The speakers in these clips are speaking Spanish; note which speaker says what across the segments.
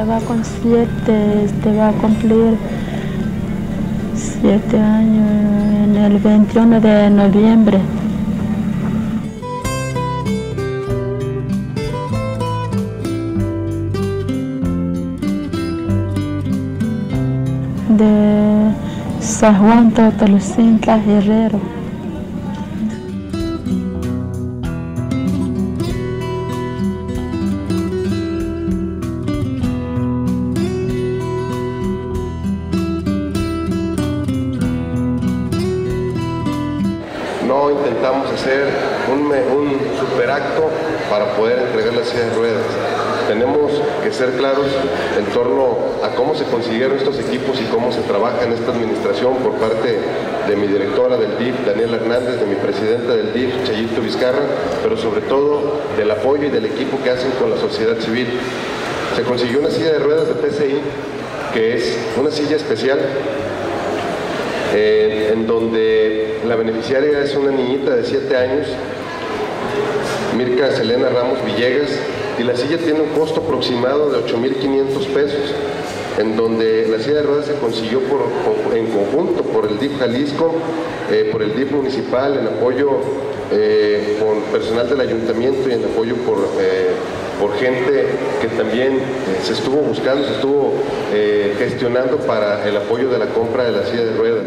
Speaker 1: estaba con 7, va a cumplir 7 años en el 21 de noviembre. De San Juan Totolocintla, Guerrero.
Speaker 2: No intentamos hacer un superacto para poder entregar la silla de ruedas. Tenemos que ser claros en torno a cómo se consiguieron estos equipos y cómo se trabaja en esta administración por parte de mi directora del DIF, Daniela Hernández, de mi presidenta del DIF, Chayito Vizcarra, pero sobre todo del apoyo y del equipo que hacen con la sociedad civil. Se consiguió una silla de ruedas de PCI, que es una silla especial, en donde la beneficiaria es una niñita de 7 años, Mirka Selena Ramos Villegas, y la silla tiene un costo aproximado de 8,500 pesos, en donde la silla de ruedas se consiguió en conjunto por el DIF Jalisco, por el DIF municipal, en apoyo con personal del ayuntamiento y en apoyo por gente que también se estuvo buscando, se estuvo gestionando para el apoyo de la compra de la silla de ruedas.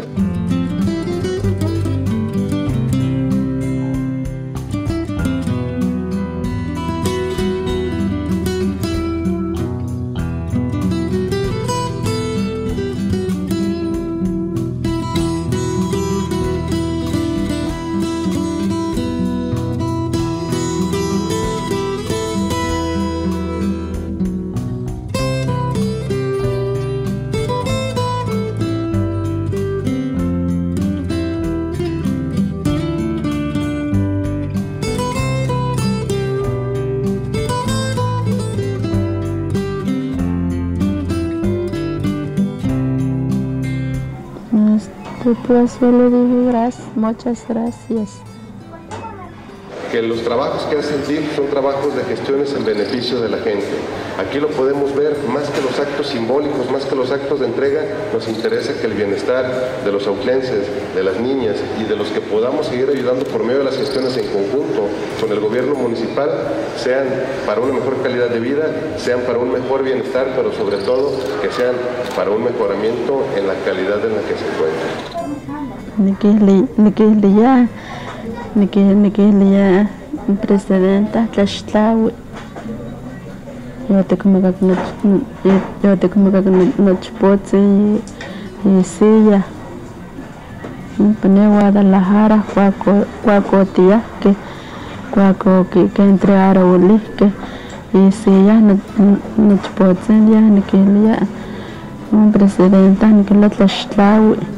Speaker 1: Pues yo le digo muchas gracias.
Speaker 2: Que los trabajos que hace el DIF son trabajos de gestiones en beneficio de la gente. Aquí lo podemos ver, más que los actos simbólicos, más que los actos de entrega, nos interesa que el bienestar de los autlenses, de las niñas y de los que podamos seguir ayudando por medio de las gestiones en conjunto con el gobierno municipal, sean para una mejor calidad de vida, sean para un mejor bienestar, pero sobre todo que sean para un mejoramiento en la calidad en la que se encuentran.
Speaker 1: Nikilia presidenta Tlaxtlahui. Yo te como que nochpotzi y silla. Pone Guadalajara, cuaco que entregar uli que y silla nochpotzi ya nikilia presidenta Nikilia Tlaxtlahui.